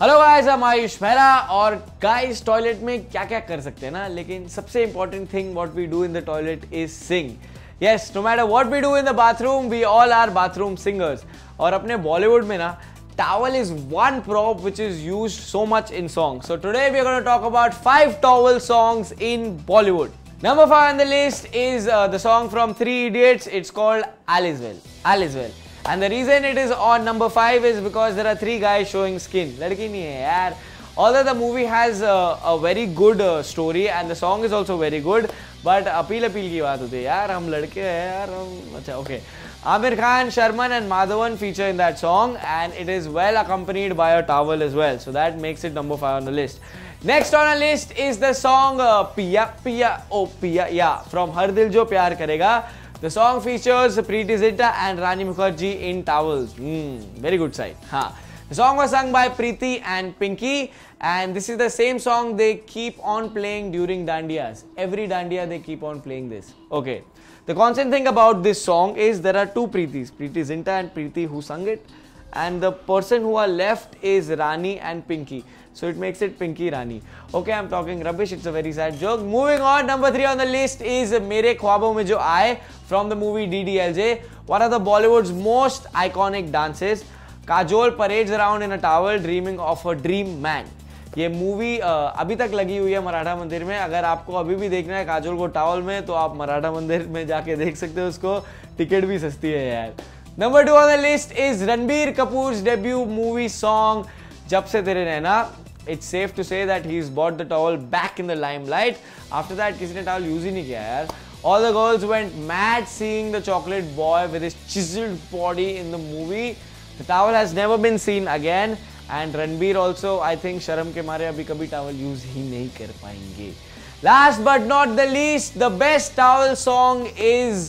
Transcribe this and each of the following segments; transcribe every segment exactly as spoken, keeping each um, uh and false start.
Hello guys, हम आयुष मेहरा। और guys toilet में क्या क्या कर सकते हैं ना, लेकिन सबसे important thing what we do in the toilet is sing. Yes, no matter what we do in the bathroom, we all are bathroom singers. और अपने बॉलीवुड में ना towel is one prop which is used so much in songs. So today we are going to talk about five towel songs in Bollywood. Number five on the list is uh, the song from Three Idiots. It's called Alice Well. Alice Well. And the reason it is on number five is because there are three guys showing skin. ladki nahi hai yaar. Although the movie has uh, a very good uh, story and the song is also very good, but appeal appeal की बात होती है यार, हम लड़के हैं यार हम अच्छा okay. Amir Khan, Sharman and Madhavan feature in that song and it is well accompanied by a towel as well. So that makes it number five on the list. Next on our list is the song uh, Piya Piya Oh Piya Yeah from Har Dil Jo Pyar Karega. The song features Preeti Zinta and Rani Mukherjee in towels. Mm, very good side. Huh. The song was sung by Preeti and Pinky and this is the same song they keep on playing during Dandiyas. Every Dandiya they keep on playing this. Okay. The constant thing about this song is there are two Preetis, Preeti Zinta and Preeti who sung it, and the person who are left is Rani and Pinky. So it makes it Pinky Rani. Okay, I'm talking rubbish, it's a very sad joke. Moving on, number three on the list is Mere Khwabon Mein Jo Aaye from the movie D D L J. One of the Bollywood's most iconic dances. Kajol parades around in a towel dreaming of a dream man. ये movie अभी तक लगी हुई है मराठा मंदिर में। अगर आपको अभी भी देखना है काजोल को टावल में तो आप मराठा मंदिर में जाके देख सकते हो उसको, टिकट भी सस्ती है यार। Number two on the list is Ranbir Kapoor's debut movie song जब से तेरे नैना। It's safe to say that he is bought the towel back in the limelight. After that किसी ने टॉवल यूज ही नहीं किया यार। All the girls went mad seeing the chocolate boy with his chiseled body in the movie. The towel has never been seen again. And Ranbir also, I think शर्म के मारे अभी कभी towel use ही नहीं कर पाएंगे. Last but not the least, the best towel song is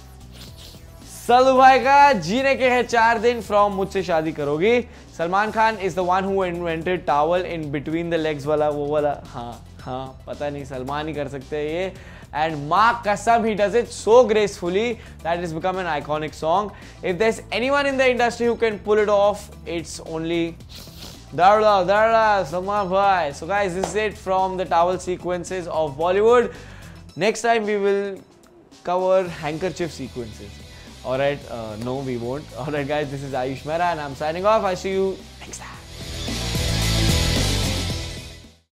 Sallu भाई का जीने के हैं चार दिन from मुझसे शादी करोगी. Salman Khan is the one who invented towel in between the legs वाला वो वाला. हाँ हाँ पता नहीं सलमान ही कर सकते हैं ये. And Mark Kasam, he does it so gracefully that it's become an iconic song. If there's anyone in the industry who can pull it off, it's only Darla, Darla, Salman Bhai. So guys, this is it from the towel sequences of Bollywood. Next time we will cover handkerchief sequences. Alright, uh, no we won't. Alright guys, this is Ayush Mehra and I'm signing off. I see you next time.